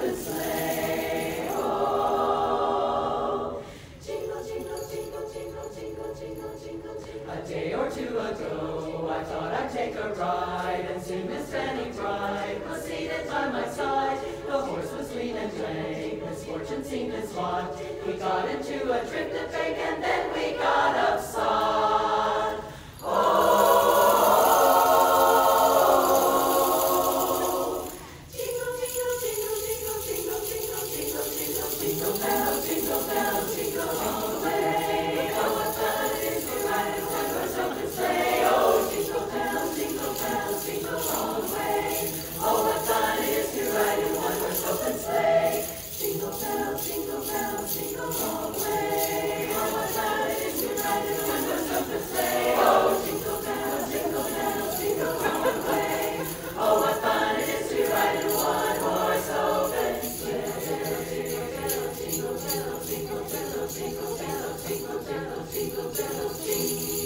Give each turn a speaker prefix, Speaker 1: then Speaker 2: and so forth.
Speaker 1: open sleigh. Oh, jingle, jingle, jingle, jingle, jingle, jingle, jingle, jingle. A day or two ago, I thought I'd take a ride, and soon Miss Fanny Bride was seated by my side. The horse was lean and lame, misfortune seemed his lot. We got into a drifted bank, and then we got upside. Oh, jingle, jingle, jingle, jingle, jingle, jingle, jingle, jingle, jingle bells, jingle bells, jingle all the way. Oh, what fun it is to ride in one-horse open sleigh. Oh, jingle bells, jingle bells, jingle all the way. Oh, what fun it is to ride in one-horse open sleigh. Jingle bells, jingle bells, jingle all the way. Oh, what fun it is to ride in one-horse open sleigh. Oh, jingle bells, jingle bells, jingle all the way. Oh, what fun it is to ride in one-horse open sleigh. Jingle bells, jingle bells, jingle bells, jingle bells, jingle bells, jingle bells, jingle.